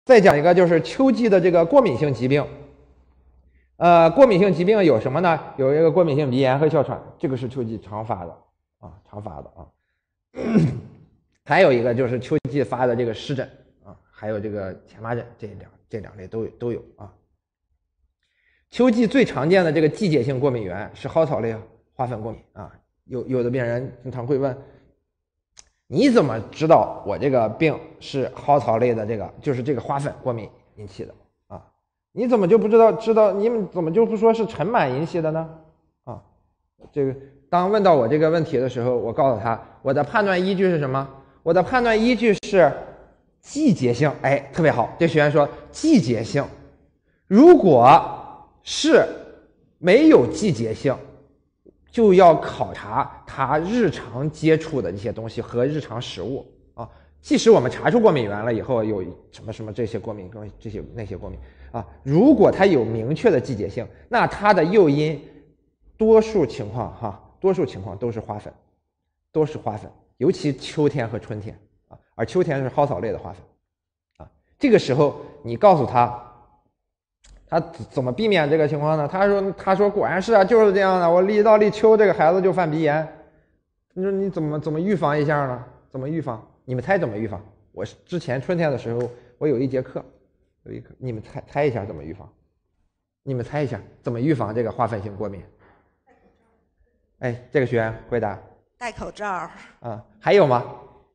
再讲一个就是秋季的这个过敏性疾病。过敏性疾病有什么呢？有一个过敏性鼻炎和哮喘，这个是秋季常发的啊，常发的啊。还有一个就是秋季发的这个湿疹啊，还有这个荨麻疹，这两类都有啊。秋季最常见的这个季节性过敏源是蒿草类花粉过敏啊。有的病人经常会问，你怎么知道我这个病是蒿草类的就是这个花粉过敏引起的啊？你怎么就不知道你们怎么就不说是尘螨引起的呢？啊，这个当问到我这个问题的时候，我告诉他我的判断依据是什么？我的判断依据是季节性。哎，特别好，这学员说季节性，如果是没有季节性，就要考察他日常接触的一些东西和日常食物啊。即使我们查出过敏源了以后，有什么这些过敏，这些那些过敏啊，如果它有明确的季节性，那它的诱因多数情况都是花粉，尤其秋天和春天啊，而秋天是蒿草类的花粉啊。这个时候你告诉他怎么避免这个情况呢？他说果然是啊，就是这样的。我一到立秋，这个孩子就犯鼻炎。你说你怎么预防一下呢？怎么预防？你们猜怎么预防？我之前春天的时候，我有一节课，你们猜一下怎么预防？你们猜一下怎么预防这个花粉性过敏？哎，这个学员回答： 戴口罩。 啊，还有吗？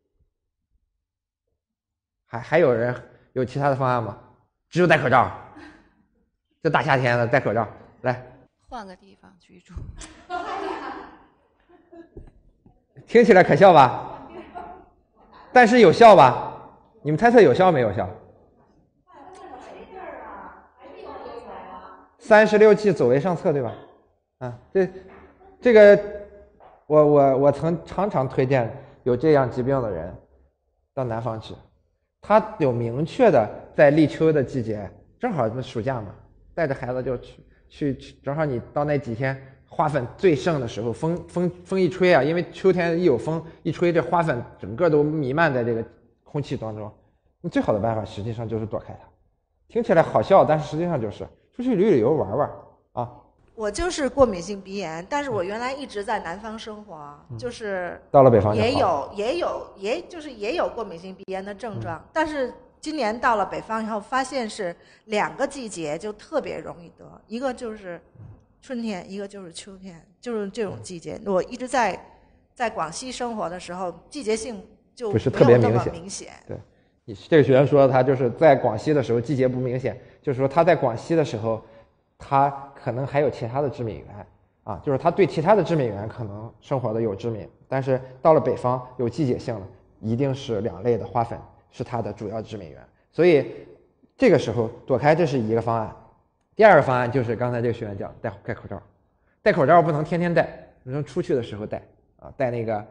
还有人有其他的方案吗？只有戴口罩。这大夏天的戴口罩，来， 换个地方居住。 听起来可笑吧？但是有效吧？你们猜测有效没有效？36剂走为上策，对吧？啊，这个我常常推荐有这样疾病的人到南方去，他有明确的在立秋的季节，正好暑假嘛。带着孩子就去，正好你到那几天花粉最盛的时候，风一吹啊，因为秋天一有风一吹，这花粉整个都弥漫在这个空气当中。你最好的办法实际上就是躲开它。听起来好笑，但是实际上就是出去旅游玩玩啊。 我就是过敏性鼻炎，但是我原来一直在南方生活，就是到了北方也有过敏性鼻炎的症状，但是今年到了北方以后，发现是2个季节就特别容易得，一个就是春天，一个就是秋天，就是这种季节。我一直在广西生活的时候，季节性就不是特别没有那么明显。 对，你这个学员说他就是在广西的时候季节不明显，就是说他在广西的时候，他可能还有其他的致敏源啊，就是他对其他的致敏源可能生活的有致敏，但是到了北方有季节性的，一定是2类的花粉。是它的主要致敏源，所以这个时候躲开，这是一个方案。第二个方案就是刚才这个学员讲戴口罩，戴口罩不能天天戴，你说出去的时候戴啊，戴那个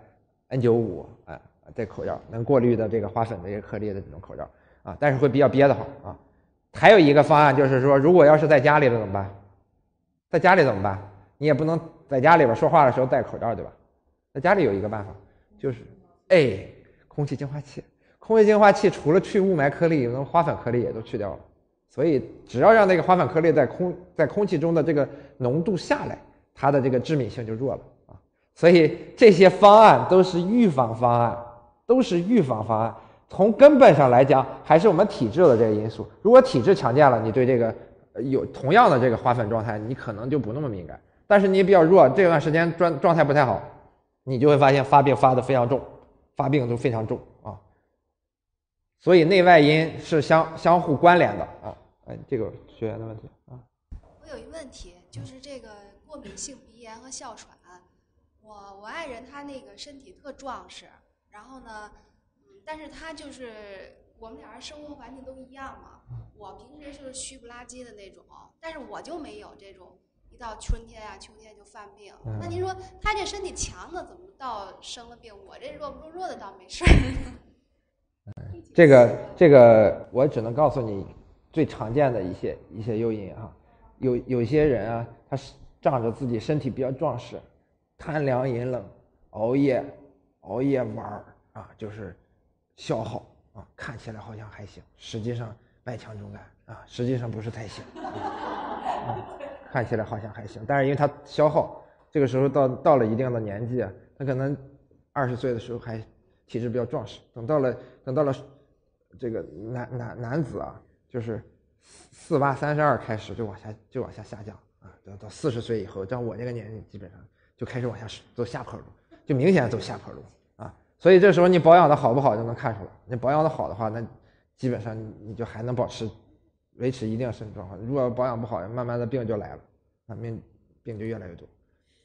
N95啊，戴口罩能过滤的这个花粉的这个颗粒的这种口罩啊，但是会比较憋得慌啊。还有一个方案就是说，如果要是在家里了怎么办？在家里怎么办？你也不能在家里边说话的时候戴口罩，对吧？在家里有一个办法，就是空气净化器。空气净化器除了去雾霾颗粒，花粉颗粒也都去掉了，所以只要让那个花粉颗粒在空气中的这个浓度下来，它的这个致敏性就弱了啊。所以这些方案都是预防方案，从根本上来讲，还是我们体质的这个因素。如果体质强健了，你对这个有同样的这个花粉状态，你可能就不那么敏感。但是你比较弱，这段时间状态不太好，你就会发现发病发得非常重，发病都非常重啊。所以内外因是相互关联的啊。这个学员的问题啊。 我有一问题，就是这个过敏性鼻炎和哮喘，我爱人他那个身体特壮实，然后呢，但是他就是我们俩人生活环境都一样嘛，我平时就是虚不拉几的那种，但是我就没有这种一到春天啊秋天就犯病。那您说他这身体强的怎么到生了病，我这弱的倒没事。 这个我只能告诉你最常见的一些诱因啊。有一些人啊，他是仗着自己身体比较壮实，贪凉饮冷，熬夜玩啊，就是消耗啊，看起来好像还行，实际上外强中干啊，实际上不是太行，看起来好像还行，但是因为它消耗，这个时候到了一定的年纪啊，他可能20岁的时候还体质比较壮实，等到了这个男子啊，就是48、32开始就往下下降啊，到40岁以后，像我这个年纪基本上就开始往下走下坡路，就明显走下坡路啊。所以这时候你保养的好不好就能看出来，你保养的好的话，那基本上你就还能维持一定身体状况。如果保养不好，慢慢的病就来了啊，病就越来越多。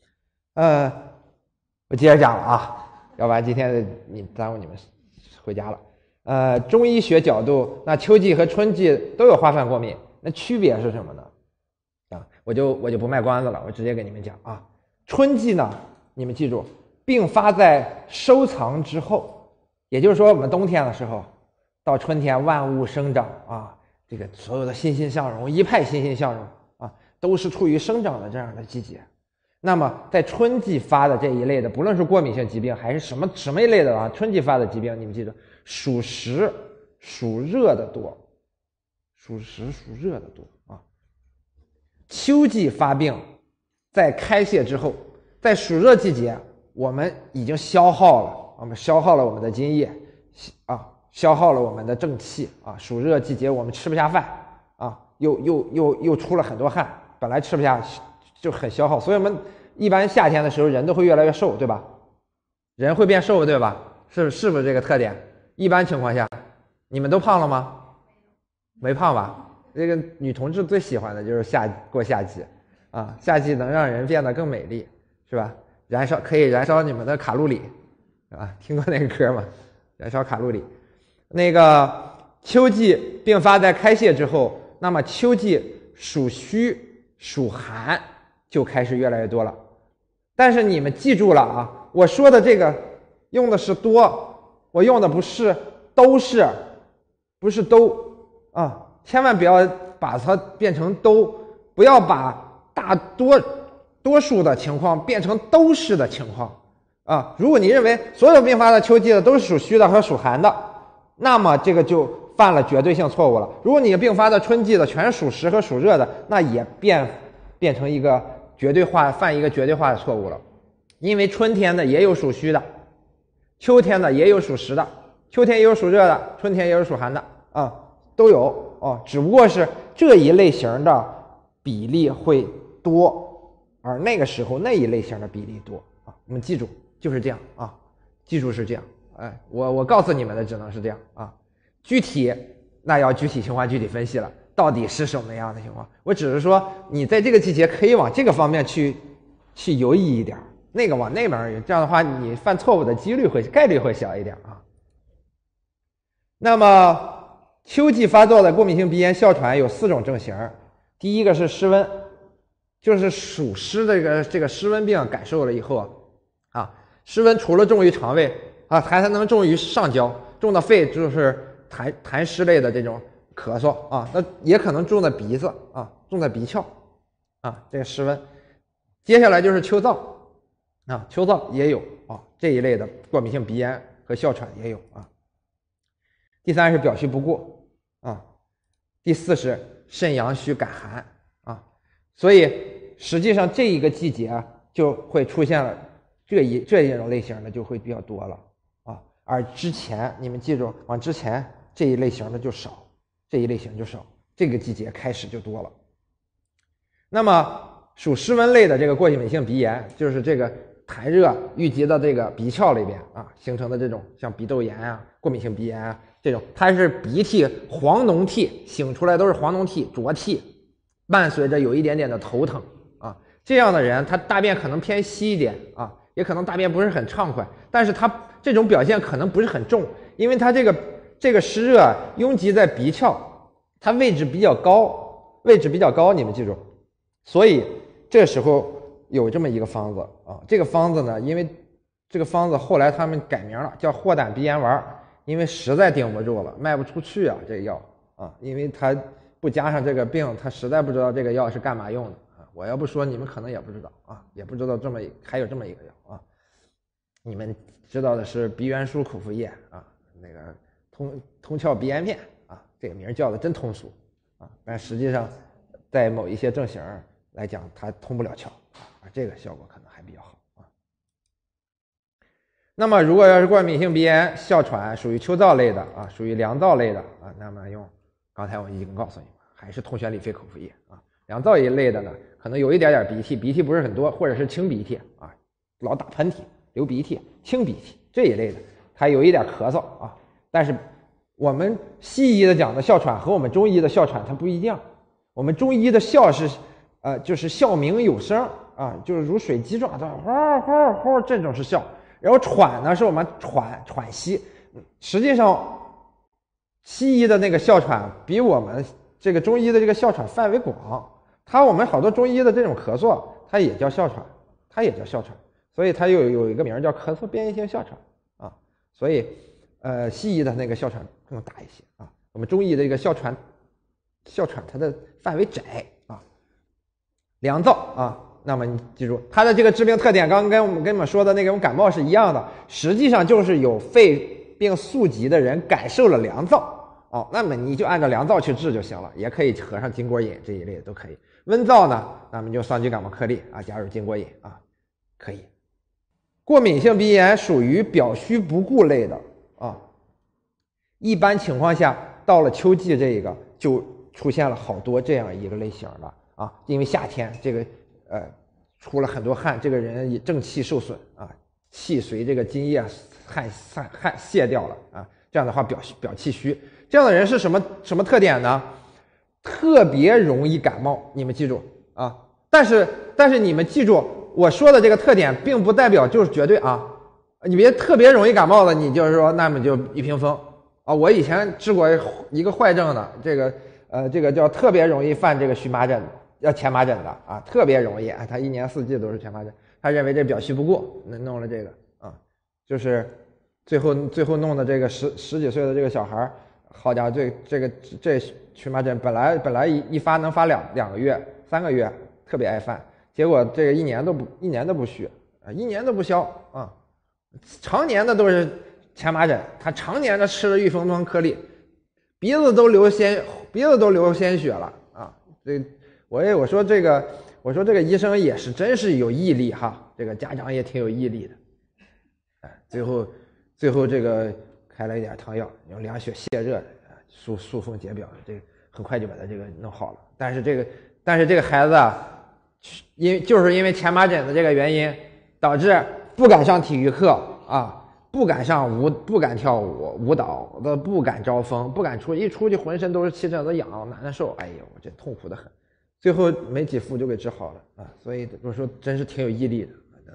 我接着讲了啊，要不然今天耽误你们回家了。中医学角度，那秋季和春季都有花粉过敏，那区别是什么呢？啊，我就不卖关子了，我直接给你们讲啊。春季呢，你们记住，并发在收藏之后，也就是说我们冬天的时候，到春天万物生长啊，这个所有的欣欣向荣，一派欣欣向荣啊，都是处于生长的这样的季节。那么在春季发的这一类的，不论是过敏性疾病还是什么一类的啊，春季发的疾病，你们记住，属实属热的多，属实属热的多啊。秋季发病，在开泄之后，在暑热季节，我们已经消耗了我们的津液啊，消耗了我们的正气啊。暑热季节我们吃不下饭啊，又出了很多汗，本来吃不下就很消耗，所以我们一般夏天的时候人都会越来越瘦，对吧？人会变瘦，对吧？是不是这个特点？一般情况下，你们都胖了吗？没胖吧？这个女同志最喜欢的就是过夏季啊，夏季能让人变得更美丽，是吧？可以燃烧你们的卡路里啊，听过那个歌吗？燃烧卡路里。那个秋季并发在开泄之后，那么秋季属虚属寒就开始越来越多了。但是你们记住了啊，我说的这个用的是多，我用的不是啊，千万不要把它变成都，不要把多数的情况变成都是的情况啊。如果你认为所有并发的秋季的都是属虚的和属寒的，那么这个就犯了绝对性错误了。如果你并发的春季的全属实和属热的，那也变成一个犯一个绝对化的错误了。因为春天的也有属虚的，秋天的也有属实的，秋天也有属热的，春天也有属寒的啊，都有哦，只不过是这一类型的比例会多，而那个时候那一类型的比例多啊。我们记住就是这样啊，记住是这样。哎，我告诉你们的只能是这样啊，具体那要具体情况具体分析了，到底是什么样的情况？我只是说你在这个季节可以往这个方面去游移一点，那个往那边，这样的话你犯错误的概率会小一点啊。那么秋季发作的过敏性鼻炎、哮喘有4种症型。第一个是湿温，就是属湿的这个湿温病感受了以后啊，湿温除了重于肠胃啊，还能重于上焦，重到肺就是痰湿类的这种咳嗽啊，那也可能重在鼻子啊，重在鼻窍啊，这个湿温。接下来就是秋燥啊，秋燥也有啊，这一类的过敏性鼻炎和哮喘也有啊。第3是表虚不过啊，第4是肾阳虚感寒啊。所以实际上这一个季节就会出现了这一种类型的就会比较多了啊，而之前你们记住，往之前这一类型的就少，这个季节开始就多了。那么属湿温类的这个过敏性鼻炎，就是这个痰热郁积到这个鼻窍里边啊，形成的这种像鼻窦炎啊、过敏性鼻炎啊这种，它是鼻涕黄脓涕，醒出来都是黄脓涕、浊涕，伴随着有一点点的头疼啊。这样的人他大便可能偏稀一点啊，也可能大便不是很畅快，但是他这种表现可能不是很重，因为他这个湿热拥积在鼻窍，它位置比较高，你们记住。所以这时候有这么一个方子啊，这个方子呢，因为这个方子后来他们改名了，叫霍胆鼻炎丸，因为实在顶不住了，卖不出去啊这个药啊，因为它不加上这个病，他实在不知道这个药是干嘛用的啊。我要不说你们可能也不知道啊，也不知道还有这么一个药啊。你们知道的是鼻元舒口服液啊，那个通窍鼻炎片啊， 这个名叫的真通俗啊，但实际上在某一些症型来讲，它通不了窍啊，这个效果可能还比较好啊。那么如果要是过敏性鼻炎、哮喘属于秋燥类的啊，属于凉燥类的啊，那么用刚才我已经告诉你们，还是通旋理肺口服液啊。凉燥一类的呢，可能有一点点鼻涕，鼻涕不是很多，或者是清鼻涕啊，老打喷嚏、流鼻涕、清鼻涕这一类的，它有一点咳嗽啊。但是我们西医的讲的哮喘和我们中医的哮喘它不一样，我们中医的哮是就是哮鸣有声啊，就是如水击状的呼呼呼，这种是哮。然后喘呢是我们喘息，实际上西医的那个哮喘比我们这个中医的这个哮喘范围广。我们好多中医的这种咳嗽，它也叫哮喘，所以它有一个名叫咳嗽变异性哮喘啊。所以西医的那个哮喘更大一些啊，我们中医的这个哮喘它的范围窄啊。凉燥啊，那么你记住它的这个致病特点，刚刚跟你们说的那种感冒是一样的，实际上就是有肺病宿疾的人感受了凉燥哦，那么你就按照凉燥去治就行了，也可以合上金锅饮这一类的都可以。温燥呢，那么就双歧感冒颗粒啊，加入金锅饮啊，可以。过敏性鼻炎属于表虚不顾类的啊，一般情况下到了秋季这个就出现了好多这样一个类型的啊，因为夏天这个出了很多汗，这个人也正气受损啊，气随这个津液汗泄掉了啊，这样的话表气虚，这样的人是什么特点呢？特别容易感冒，你们记住啊！但是你们记住，我说的这个特点，并不代表就是绝对啊！你别特别容易感冒的，你就是说，那么就一屏风啊！我以前治过一个坏症的，这个叫特别容易犯这个荨麻疹，前麻疹的啊，特别容易啊，他一年四季都是前麻疹，他认为这表虚不顾，弄了这个啊，就是最后弄的这个十几岁的这个小孩。好家伙，这荨麻疹本来一发能发2个月3个月，特别爱犯，结果这个一年都不续啊，1年都不消啊，常年的都是前麻疹，他常年的吃了玉芬颗粒，鼻子都流鲜血了啊！我说这个医生也是真是有毅力哈，这个家长也挺有毅力的，哎，最后这个。开了一点汤药，用凉血泻热，疏风解表，这个很快就把他这个弄好了。但是这个孩子啊，就是因为前麻疹的这个原因，导致不敢上体育课啊，不敢跳舞蹈，不敢招风，不敢一出去浑身都是气疹子痒难受，哎呦，这痛苦的很。最后没几副就给治好了啊，所以我说真是挺有毅力的，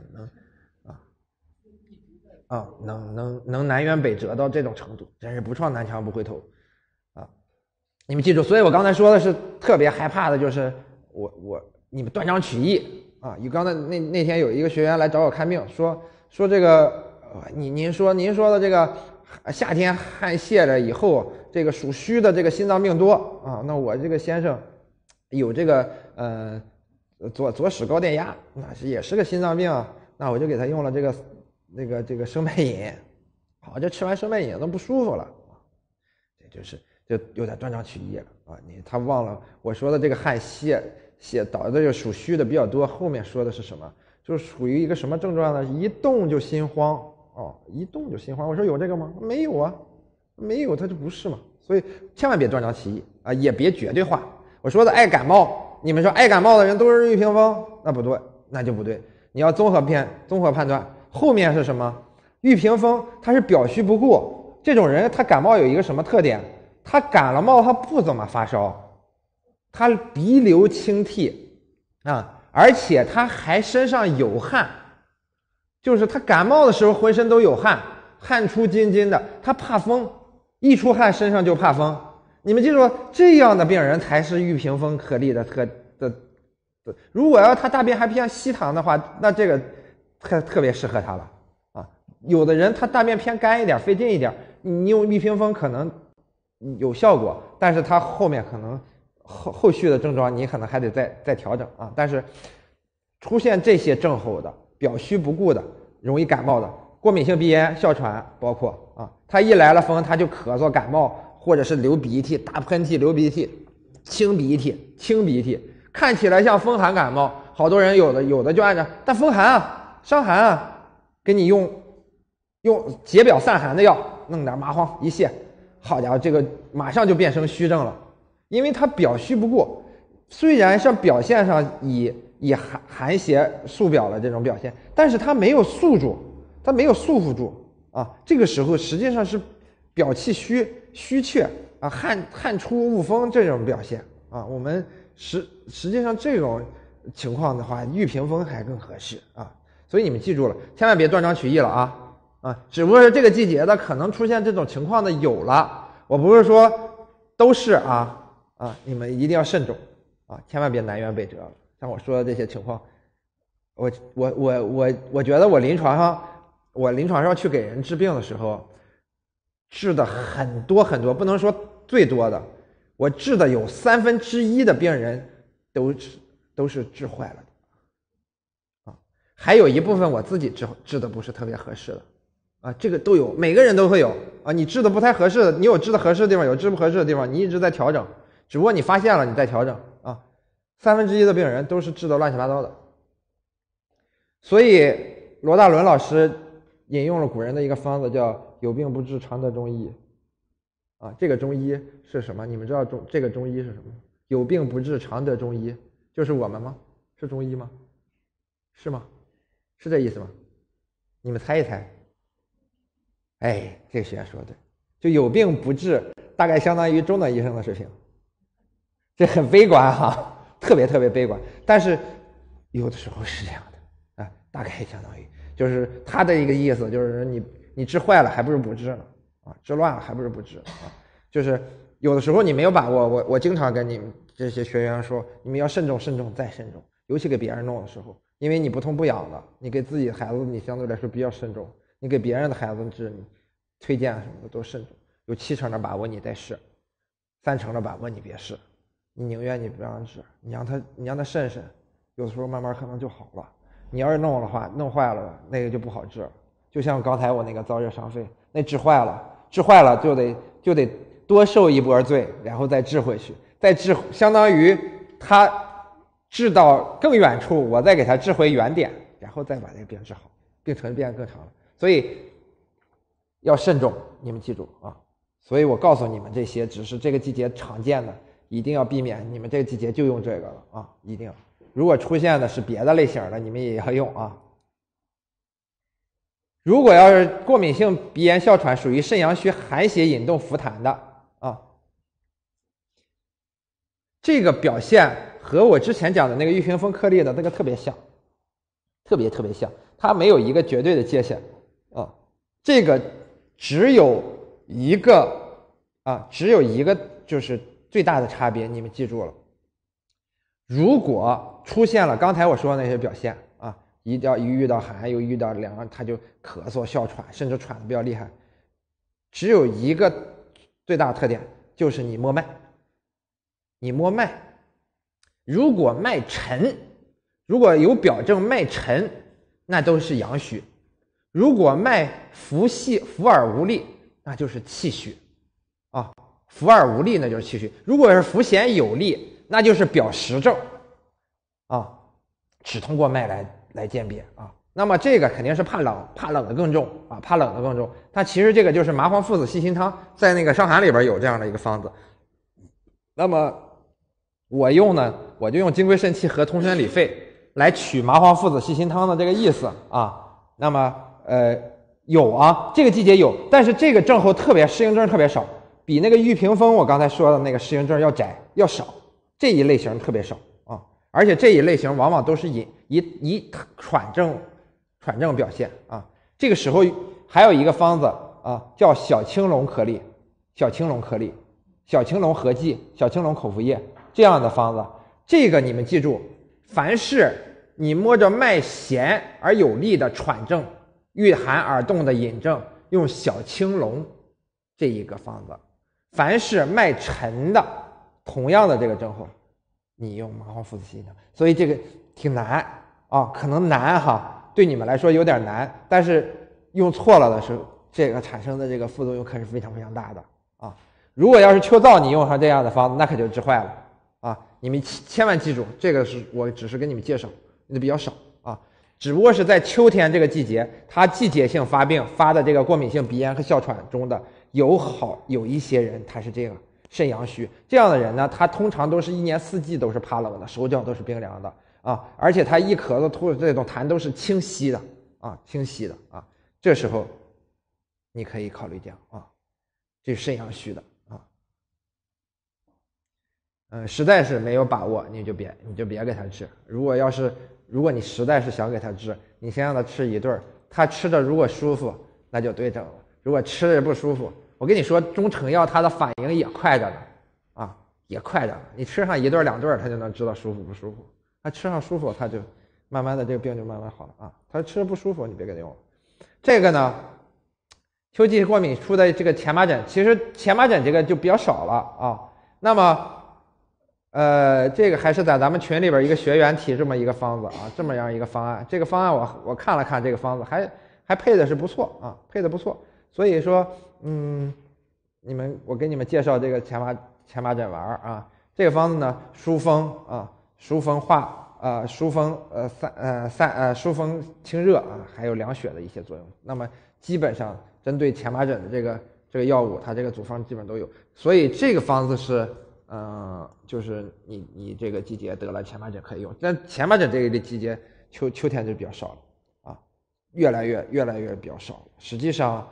能南辕北辙到这种程度，真是不撞南墙不回头啊！你们记住，所以我刚才说的是特别害怕的，就是你们断章取义啊！刚才那天有一个学员来找我看病，说这个您说的这个夏天汗泄了以后，这个属虚的这个心脏病多啊，那我这个先生有这个左室高电压，那也是个心脏病啊，那我就给他用了这个生脉饮，好，这吃完生脉饮都不舒服了，就有点断章取义了啊！他忘了我说的这个汗泄导致这个属虚的比较多，后面说的是什么？就是属于一个什么症状呢？一动就心慌哦，一动就心慌。我说有这个吗？没有啊，没有，它就不是嘛。所以千万别断章取义啊，也别绝对化。我说的爱感冒，你们说爱感冒的人都是玉屏风，那不对，那就不对。你要综合判断。后面是什么？玉屏风它是表虚不顾，这种人他感冒有一个什么特点？他感了冒他不怎么发烧，他鼻流清涕啊，而且他还身上有汗，就是他感冒的时候浑身都有汗，汗出津津的，他怕风，一出汗身上就怕风。你们记住，这样的病人才是玉屏风颗粒的如果要他大便还偏稀溏的话，那这个特别适合他了啊！有的人他大便偏干一点，费劲一点，你用玉屏风可能有效果，但是他后面可能后续的症状你可能还得再调整啊。但是出现这些症候的、表虚不顾的、容易感冒的、过敏性鼻炎、哮喘，包括啊，他一来了风他就咳嗽感冒， 或者是流鼻涕、打喷嚏、流鼻涕、清鼻涕，看起来像风寒感冒，好多人有的就按照，但风寒啊、伤寒啊，给你用解表散寒的药，弄点麻黄一泻，好家伙，这个马上就变成虚症了，因为它表虚不过，虽然是表现上以寒邪束表了这种表现，但是它没有束住，它没有束缚住啊。这个时候实际上是表气虚怯啊，汗出恶风这种表现啊。我们实际上这种情况的话，玉屏风还更合适啊。所以你们记住了，千万别断章取义了啊！只不过是这个季节的可能出现这种情况的有了，我不是说都是啊，你们一定要慎重啊，千万别南辕北辙了。像我说的这些情况，我觉得我临床上去给人治病的时候，治的很多，不能说最多的，我治的有1/3的病人都是治坏了的啊，还有一部分我自己治的不是特别合适的啊，这个都有，每个人都会有啊。你治的不太合适的，你有治的合适的地方，有治不合适的地方，你一直在调整，只不过你发现了你在调整啊。1/3的病人都是治的乱七八糟的，所以罗大伦老师引用了古人的一个方子，叫有病不治，常得中医啊。这个中医是什么？你们知道这个中医是什么？有病不治，常得中医，就是我们吗？是中医吗？是吗？是这意思吗？你们猜一猜。哎，这个学员说的对，就有病不治，大概相当于中等医生的水平，这很悲观哈。特别悲观，但是有的时候是这样的啊，大概相当于就是他的一个意思，就是你治坏了还不如不治呢啊，治乱了还不如不治啊，就是有的时候你没有把握，我经常跟你们这些学员说，你们要慎重再慎重，尤其给别人弄的时候，因为你不痛不痒的，你给自己的孩子你相对来说比较慎重，你给别人的孩子治，你推荐什么的都慎重，有70%的把握你再试，30%的把握你别试。你宁愿你不让治，你让他慎，有的时候慢慢可能就好了。你要是弄的话，弄坏了那个就不好治了。就像刚才我那个燥热伤肺，那治坏了就得多受一波罪，然后再治回去，再治相当于他治到更远处，我再给他治回原点，然后再把这个病治好，病程变得更长了。所以要慎重，你们记住啊。所以我告诉你们这些，只是这个季节常见的。一定要避免，你们这个季节就用这个了啊！一定，如果出现的是别的类型的，你们也要用啊。如果要是过敏性鼻炎、哮喘，属于肾阳虚寒邪引动浮痰的啊，这个表现和我之前讲的那个玉屏风颗粒的那个特别像，特别像，它没有一个绝对的界限啊。这个只有一个就是最大的差别，你们记住了。如果出现了刚才我说的那些表现啊，一遇到寒又遇到凉，他就咳嗽、哮喘，甚至喘的比较厉害，只有一个最大的特点，就是你摸脉。如果脉沉，如果有表证脉沉，那都是阳虚；如果脉浮细、浮而无力，那就是气虚啊。浮而无力那就是气虚，如果是浮弦有力，那就是表实症啊，只通过脉来鉴别啊。那么这个肯定是怕冷的更重啊，怕冷的更重。它其实这个就是麻黄附子细辛汤，在那个伤寒里边有这样的一个方子。那么我就用金匮肾气和通宣理肺来取麻黄附子细辛汤的这个意思啊。那么有啊，这个季节有，但是这个症候适应症特别少。比那个玉屏风我刚才说的那个适应症要窄要少，这一类型特别少啊，而且这一类型往往都是以喘症表现啊。这个时候还有一个方子啊，叫小青龙颗粒、小青龙合剂、小青龙口服液这样的方子。这个你们记住，凡是你摸着脉弦而有力的喘症、遇寒而动的饮症，用小青龙这一个方子。凡是脉沉的，同样的这个症候，你用麻黄附子细辛汤。所以这个挺难啊，可能难哈，对你们来说有点难，但是用错了的时候，这个产生的这个副作用可是非常大的啊。 如果要是秋燥，你用上这样的方子，那可就治坏了啊！你们千万记住，这个是我只是跟你们介绍，那比较少啊。只不过是在秋天这个季节，它季节性发病发的这个过敏性鼻炎和哮喘中的有一些人他是这个肾阳虚，这样的人呢，他通常都是一年四季都是怕冷的，手脚都是冰凉的啊，而且他一咳嗽吐的这种痰都是清稀的啊，清稀的啊，这时候你可以考虑这样啊，这是肾阳虚的啊。实在是没有把握，你就别给他治。如果你实在是想给他治，你先让他吃一顿，他吃的如果舒服，那就对症了；如果吃的不舒服，我跟你说，中成药它的反应也快着呢，啊，也快着呢。你吃上一顿两顿，他就能知道舒服不舒服。他吃上舒服，他就慢慢的这个病就慢慢好了啊。他吃的不舒服，你别给他用了。这个呢，秋季过敏出的这个前麻疹，其实前麻疹这个就比较少了啊。那么。这个还是在咱们群里边一个学员提这么一个方子啊，这么样一个方案。这个方案我看了看，这个方子还配的是不错啊，配的不错。所以说，我给你们介绍这个前麻疹丸啊，这个方子呢，疏风啊，疏风化疏风疏风清热啊，还有凉血的一些作用。那么基本上针对前麻疹的这个药物，它这个组方基本都有。所以这个方子是。就是你这个季节得了前麻疹可以用，但前麻疹这个季节秋天就比较少了啊，越来越比较少了。实际上，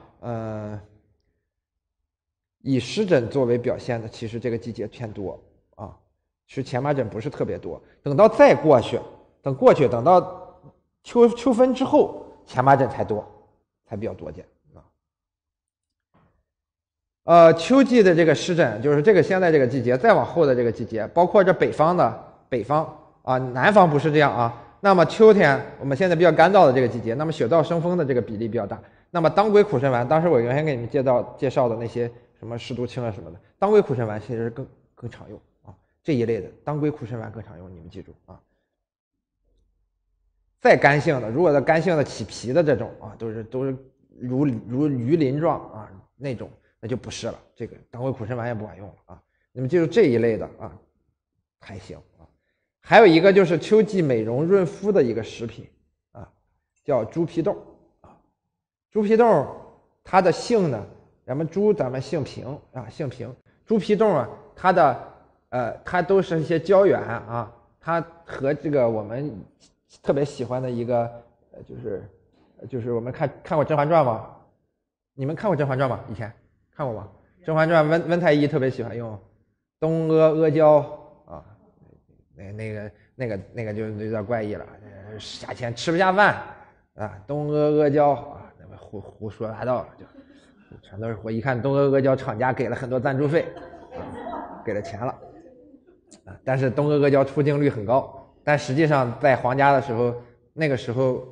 以湿疹作为表现的，其实这个季节偏多啊，其实前麻疹不是特别多。等到再过去，等到秋分之后，前麻疹才多，才比较多见。秋季的这个湿疹，就是这个现在这个季节，再往后的这个季节，包括这北方啊，南方不是这样啊。那么秋天我们现在比较干燥的这个季节，那么血燥生风的这个比例比较大。那么当归苦参丸，当时我原先给你们介绍的那些什么湿毒清啊什么的，当归苦参丸其实更常用啊，这一类的当归苦参丸更常用，你们记住啊。再干性的，如果干性的起皮的这种啊，都是如鱼鳞状啊那种。那就不是了，这个当归苦参丸也不管用了啊。你们记住这一类的啊，还行啊。还有一个就是秋季美容润肤的一个食品啊，叫猪皮豆啊。猪皮豆它的性呢，咱们性平啊，性平。猪皮豆啊，它都是一些胶原啊，它和这个我们特别喜欢的一个就是我们看过《甄嬛传》吗？你们看过《甄嬛传》吗？以前？看过吗？《甄嬛传》温太医特别喜欢用东阿胶啊，那个就有点怪异了，下钱吃不下饭啊，东阿胶啊，那个胡说八道了，就全都是我一看东阿胶厂家给了很多赞助费啊，给了钱了啊，但是东阿胶出镜率很高，但实际上在皇家的时候，那个时候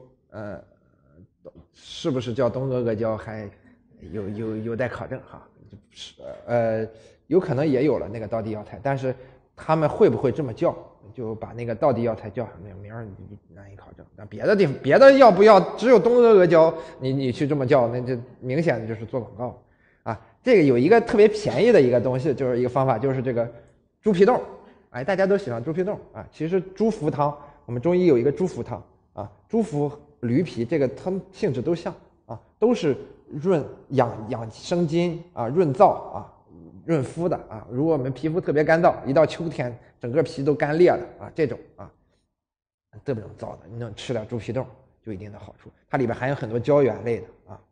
是不是叫东阿胶还？有待考证哈，有可能也有了那个道地药材，但是他们会不会这么叫，就把那个道地药材叫上那个名儿难以考证。但别的要不要，只有东阿胶，你去这么叫，那就明显的就是做广告啊。这个有一个特别便宜的一个东西，就是一个方法，就是这个猪皮豆，哎，大家都喜欢猪皮豆啊。其实猪茯汤，我们中医有一个猪茯汤啊，猪茯、驴皮，这个它们性质都像啊，都是。养生津啊，润燥啊，润肤的啊。如果我们皮肤特别干燥，一到秋天整个皮都干裂了啊，这种啊特别能燥的，你能吃点猪皮豆就有一定的好处。它里边含有很多胶原类的啊。